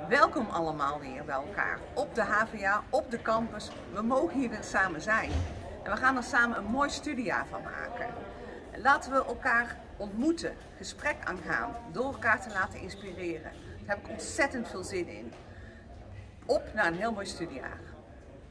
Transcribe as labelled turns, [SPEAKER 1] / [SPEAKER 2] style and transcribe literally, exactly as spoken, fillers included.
[SPEAKER 1] Welkom allemaal weer bij elkaar op de H V A, op de campus. We mogen hier weer samen zijn en we gaan er samen een mooi studiejaar van maken. Laten we elkaar ontmoeten, gesprek aangaan, door elkaar te laten inspireren. Daar heb ik ontzettend veel zin in. Op naar een heel mooi studiejaar.